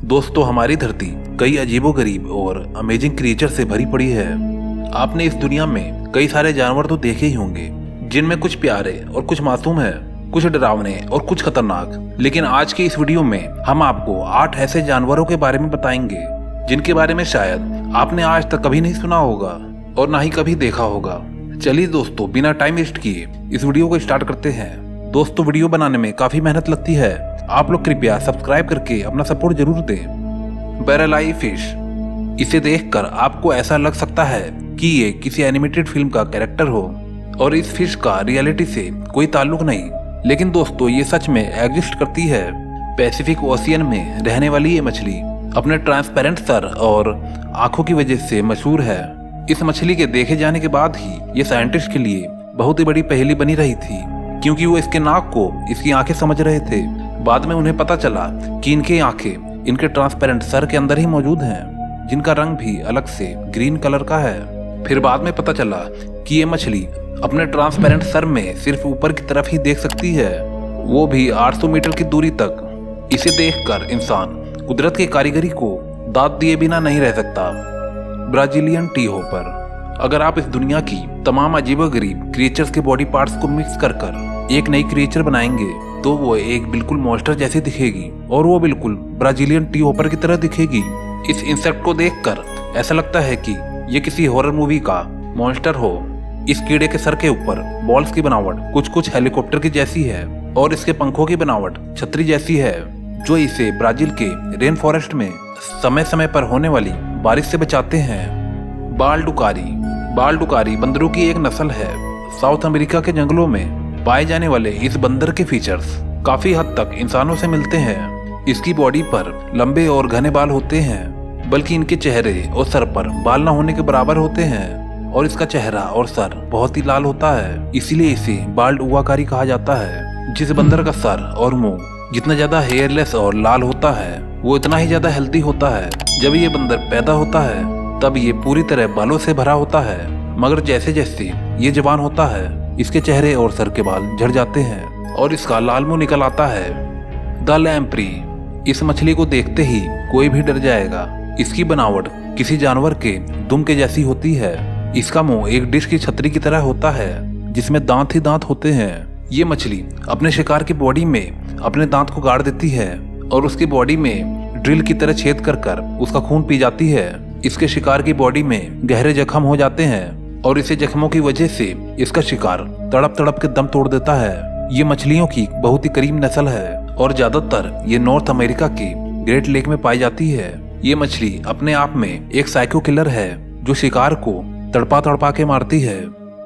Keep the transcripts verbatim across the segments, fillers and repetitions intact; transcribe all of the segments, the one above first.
दोस्तों, हमारी धरती कई अजीबोगरीब और अमेजिंग क्रिएचर से भरी पड़ी है। आपने इस दुनिया में कई सारे जानवर तो देखे ही होंगे, जिनमें कुछ प्यारे और कुछ मासूम है, कुछ डरावने और कुछ खतरनाक। लेकिन आज के इस वीडियो में हम आपको आठ ऐसे जानवरों के बारे में बताएंगे जिनके बारे में शायद आपने आज तक कभी नहीं सुना होगा और ना ही कभी देखा होगा। चलिए दोस्तों, बिना टाइम वेस्ट किए इस वीडियो को स्टार्ट करते हैं। दोस्तों, वीडियो बनाने में काफी मेहनत लगती है, आप लोग कृपया सब्सक्राइब करके अपना सपोर्ट जरूर दें। बैरल आई फिश, इसे देखकर आपको ऐसा लग सकता है कि ये किसी एनिमेटेड फिल्म का कैरेक्टर हो और इस फिश का रियलिटी से कोई ताल्लुक नहीं, लेकिन दोस्तों ये सच में एग्जिस्ट करती है। पैसिफिक ओशियन में रहने वाली ये मछली अपने ट्रांसपेरेंट सर और आंखों की वजह से मशहूर है। इस मछली के देखे जाने के बाद ही ये साइंटिस्ट के लिए बहुत ही बड़ी पहेली बनी रही थी, क्योंकि वो इसके नाक को इसकी आंखें समझ रहे थे। बाद में उन्हें पता चला कि इनकी आंखें इनके ट्रांसपेरेंट सर के अंदर ही मौजूद हैं, जिनका रंग भी अलग से ग्रीन कलर का है। फिर बाद में पता चला कि ये मछली अपने ट्रांसपेरेंट सर में सिर्फ ऊपर की तरफ ही देख सकती है, वो भी आठ सौ मीटर की दूरी तक। इसे देखकर इंसान कुदरत की कारीगरी को दाद दिए बिना नहीं रह सकता। ब्राजीलियन टी होपर, अगर आप इस दुनिया की तमाम अजीबोगरीब क्रिएचर्स के बॉडी पार्ट्स को मिक्स कर कर एक नई क्रिएचर बनाएंगे तो वो एक बिल्कुल मॉन्स्टर जैसी दिखेगी और वो बिल्कुल ब्राजीलियन टी होपर की तरह दिखेगी। इस इंसेक्ट को देखकर ऐसा लगता है कि ये किसी हॉरर मूवी का मॉन्स्टर हो। इस कीड़े के सर के ऊपर बॉल्स की बनावट कुछ कुछ हेलीकॉप्टर की जैसी है और इसके पंखों की बनावट छतरी जैसी है, जो इसे ब्राजील के रेन फॉरेस्ट में समय समय पर होने वाली बारिश से बचाते हैं। बालडुकारी, बालडुकारी बंदरों की एक नस्ल है। साउथ अमेरिका के जंगलों में पाए जाने वाले इस बंदर के फीचर्स काफी हद तक इंसानों से मिलते हैं। इसकी बॉडी पर लंबे और घने बाल होते हैं, बल्कि इनके चेहरे और सर पर बाल न होने के बराबर होते हैं और इसका चेहरा और सर बहुत ही लाल होता है, इसीलिए इसे बाल्ड उवाकारी कहा जाता है। जिस बंदर का सर और मुंह जितना ज्यादा हेयरलेस और लाल होता है, वो इतना ही ज्यादा हेल्दी होता है। जब ये बंदर पैदा होता है तब ये पूरी तरह बालों से भरा होता है, मगर जैसे जैसे ये जवान होता है इसके चेहरे और सर के बाल झड़ जाते हैं और इसका लाल मुंह निकल आता है। द लैम्प्री, इस मछली को देखते ही कोई भी डर जाएगा। इसकी बनावट किसी जानवर के दुम के जैसी होती है। इसका मुंह एक डिश की छतरी की तरह होता है, जिसमें दांत ही दांत होते हैं। ये मछली अपने शिकार की बॉडी में अपने दांत को गाड़ देती है और उसकी बॉडी में ड्रिल की तरह छेद कर कर उसका खून पी जाती है। इसके शिकार की बॉडी में गहरे जख्म हो जाते हैं और इसे जख्मों की वजह से इसका शिकार तड़प तड़प के दम तोड़ देता है। ये मछलियों की बहुत ही करीब नस्ल है और ज्यादातर ये नॉर्थ अमेरिका के ग्रेट लेक में पाई जाती है। ये मछली अपने आप में एक साइको किलर है, जो शिकार को तड़पा तड़पा के मारती है।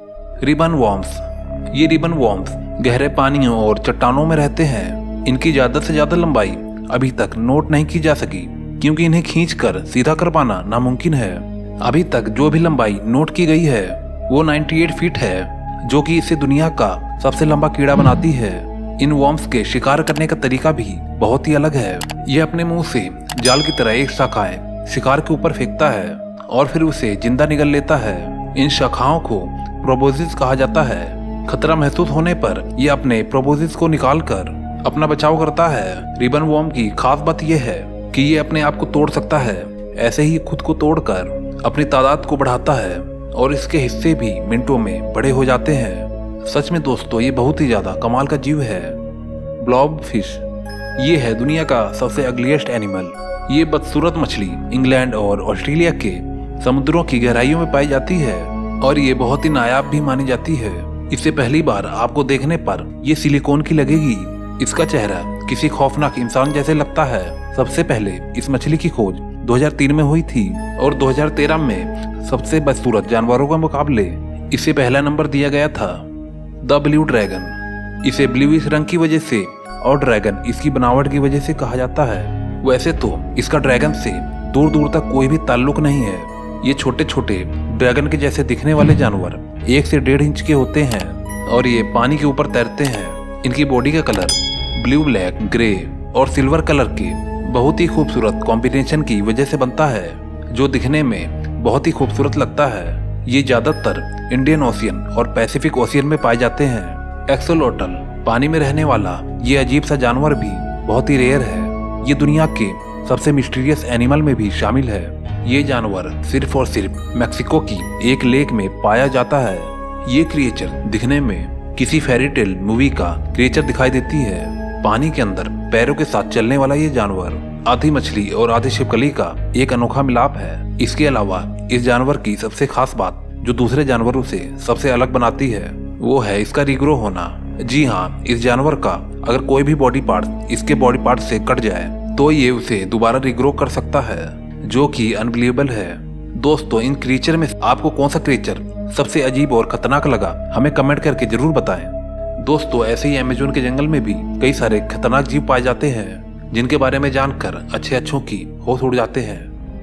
रिबन वॉर्म्स, ये रिबन वॉर्म्स गहरे पानियों और चट्टानों में रहते हैं। इनकी ज्यादा से ज्यादा लंबाई अभी तक नोट नहीं की जा सकी, क्योंकि इन्हें खींचकर सीधा कर पाना नामुमकिन है। अभी तक जो भी लंबाई नोट की गई है वो अट्ठानवे फीट है, जो कि इसे दुनिया का सबसे लंबा कीड़ा बनाती है। इन वॉर्म्स के शिकार करने का तरीका भी बहुत ही अलग है। यह अपने मुंह से जाल की तरह एक शाखाएं शिकार के ऊपर फेंकता है और फिर उसे जिंदा निगल लेता है। इन शाखाओं को प्रोबोजिस कहा जाता है। खतरा महसूस होने पर यह अपने प्रोबोजिस को निकाल कर अपना बचाव करता है। रिबन वॉर्म की खास बात यह है कि ये अपने आप को तोड़ सकता है, ऐसे ही खुद को तोड़कर अपनी तादाद को बढ़ाता है और इसके हिस्से भी मिनटों में बड़े हो जाते हैं। सच में दोस्तों, ये बहुत ही ज्यादा कमाल का जीव है। ब्लॉब फिश, ये है दुनिया का सबसे अगलीस्ट एनिमल। ये बदसूरत मछली इंग्लैंड और ऑस्ट्रेलिया के समुद्रों की गहराइयों में पाई जाती है और ये बहुत ही नायाब भी मानी जाती है। इसे पहली बार आपको देखने पर ये सिलिकॉन की लगेगी। इसका चेहरा किसी खौफनाक इंसान जैसे लगता है। सबसे पहले इस मछली की खोज दो हज़ार तीन में हुई थी और दो हज़ार तेरह में सबसे बदसूरत जानवरों के मुकाबले इसे पहला नंबर दिया गया था। द ब्लू ड्रैगन, इसे ब्लूइश रंग की वजह से और ड्रैगन इसकी बनावट की वजह से कहा जाता है। वैसे तो इसका ड्रैगन से दूर दूर तक कोई भी ताल्लुक नहीं है। ये छोटे छोटे ड्रैगन के जैसे दिखने वाले जानवर एक से डेढ़ इंच के होते हैं और ये पानी के ऊपर तैरते हैं। इनकी बॉडी का कलर ब्लू, ब्लैक, ग्रे और सिल्वर कलर के बहुत ही खूबसूरत कॉम्बिनेशन की वजह से बनता है, जो दिखने में बहुत ही खूबसूरत लगता है। ये ज्यादातर इंडियन ओशियन और पैसिफिक ओशियन में पाए जाते हैं। एक्सोलोटल, पानी में रहने वाला ये अजीब सा जानवर भी बहुत ही रेयर है। ये दुनिया के सबसे मिस्टीरियस एनिमल में भी शामिल है। ये जानवर सिर्फ और सिर्फ मैक्सिको की एक लेक में पाया जाता है। ये क्रिएचर दिखने में किसी फेरी टेल मूवी का क्रिएचर दिखाई देती है। पानी के अंदर पैरों के साथ चलने वाला ये जानवर आधी मछली और आधी छिपकली का एक अनोखा मिलाप है। इसके अलावा इस जानवर की सबसे खास बात जो दूसरे जानवरों से सबसे अलग बनाती है वो है इसका रीग्रो होना। जी हाँ, इस जानवर का अगर कोई भी बॉडी पार्ट इसके बॉडी पार्ट से कट जाए तो ये उसे दोबारा रीग्रो कर सकता है, जो कि अनबिलीवेबल है। दोस्तों, इन क्रिएचर में आपको कौन सा क्रिएचर सबसे अजीब और खतरनाक लगा हमें कमेंट करके जरूर बताएं। दोस्तों, ऐसे ही अमेज़न के जंगल में भी कई सारे खतरनाक जीव पाए जाते हैं जिनके बारे में जानकर अच्छे अच्छों की होश उड़ जाते हैं।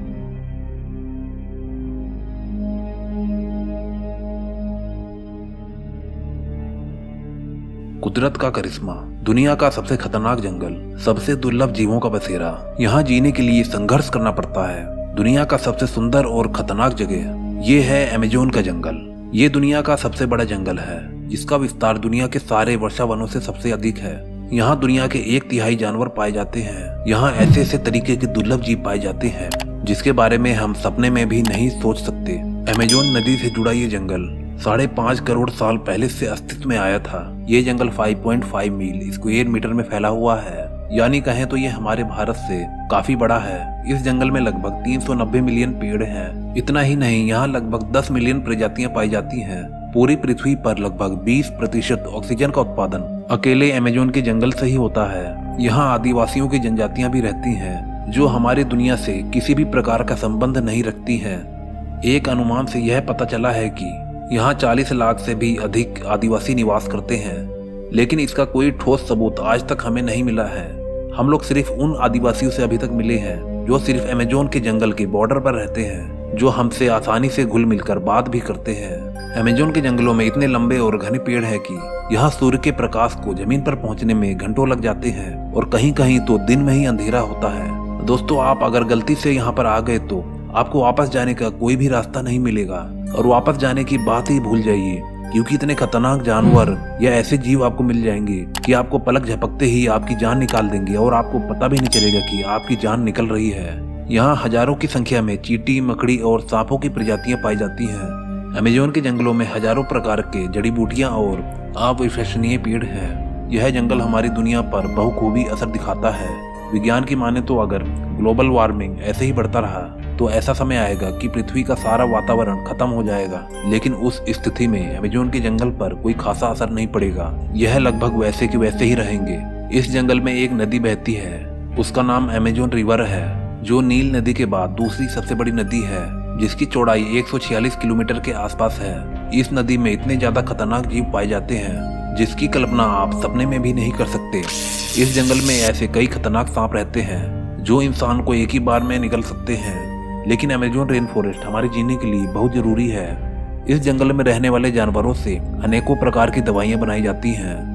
कुदरत का करिश्मा, दुनिया का सबसे खतरनाक जंगल, सबसे दुर्लभ जीवों का बसेरा। यहाँ जीने के लिए संघर्ष करना पड़ता है। दुनिया का सबसे सुंदर और खतरनाक जगह ये है अमेज़न का जंगल। ये दुनिया का सबसे बड़ा जंगल है जिसका विस्तार दुनिया के सारे वर्षा वनों से सबसे अधिक है। यहाँ दुनिया के एक तिहाई जानवर पाए जाते हैं। यहाँ ऐसे ऐसे तरीके के दुर्लभ जीव पाए जाते हैं जिसके बारे में हम सपने में भी नहीं सोच सकते। अमेज़न नदी से जुड़ा ये जंगल साढ़े पाँच करोड़ साल पहले से अस्तित्व में आया था। ये जंगल पाँच पॉइंट पाँच मील स्क्वायर मीटर में फैला हुआ है, यानी कहें तो ये हमारे भारत से काफी बड़ा है। इस जंगल में लगभग तीन सौ नब्बे मिलियन पेड़ हैं। इतना ही नहीं, यहाँ लगभग दस मिलियन प्रजातियां पाई जाती हैं। पूरी पृथ्वी पर लगभग बीस प्रतिशत ऑक्सीजन का उत्पादन अकेले अमेज़न के जंगल से ही होता है। यहाँ आदिवासियों की जनजातियां भी रहती हैं जो हमारी दुनिया से किसी भी प्रकार का संबंध नहीं रखती हैं। एक अनुमान से यह पता चला है कि यहाँ चालीस लाख से भी अधिक आदिवासी निवास करते हैं, लेकिन इसका कोई ठोस सबूत आज तक हमें नहीं मिला है। हम लोग सिर्फ उन आदिवासियों से अभी तक मिले हैं जो सिर्फ अमेज़न के जंगल के बॉर्डर पर रहते हैं, जो हमसे आसानी से घुल मिलकर बात भी करते हैं। अमेज़न के जंगलों में इतने लंबे और घने पेड़ हैं कि यहाँ सूर्य के प्रकाश को जमीन पर पहुँचने में घंटों लग जाते हैं और कहीं कहीं तो दिन में ही अंधेरा होता है। दोस्तों, आप अगर गलती से यहाँ पर आ गए तो आपको वापस जाने का कोई भी रास्ता नहीं मिलेगा और वापस जाने की बात ही भूल जाइए, क्योंकि इतने खतरनाक जानवर या ऐसे जीव आपको मिल जाएंगे कि आपको पलक झपकते ही आपकी जान निकाल देंगे और आपको पता भी नहीं चलेगा कि आपकी जान निकल रही है। यहाँ हजारों की संख्या में चींटी, मकड़ी और सांपों की प्रजातियां पाई जाती हैं। अमेज़न के जंगलों में हजारों प्रकार के जड़ी बूटियां और अविश्वसनीय पेड़ हैं। यह जंगल हमारी दुनिया पर बहुखूबी असर दिखाता है। विज्ञान की माने तो अगर ग्लोबल वार्मिंग ऐसे ही बढ़ता रहा तो ऐसा समय आएगा कि पृथ्वी का सारा वातावरण खत्म हो जाएगा, लेकिन उस स्थिति में अमेज़न के जंगल पर कोई खासा असर नहीं पड़ेगा। यह लगभग वैसे के वैसे ही रहेंगे। इस जंगल में एक नदी बहती है, उसका नाम अमेज़न रिवर है, जो नील नदी के बाद दूसरी सबसे बड़ी नदी है, जिसकी चौड़ाई एक सौ छियालीस किलोमीटर के आसपास है। इस नदी में इतने ज्यादा खतरनाक जीव पाए जाते हैं जिसकी कल्पना आप सपने में भी नहीं कर सकते। इस जंगल में ऐसे कई खतरनाक सांप रहते हैं जो इंसान को एक ही बार में निगल सकते हैं, लेकिन अमेज़न रेन फॉरेस्ट हमारे जीने के लिए बहुत जरूरी है। इस जंगल में रहने वाले जानवरों से अनेकों प्रकार की दवाइयां बनाई जाती हैं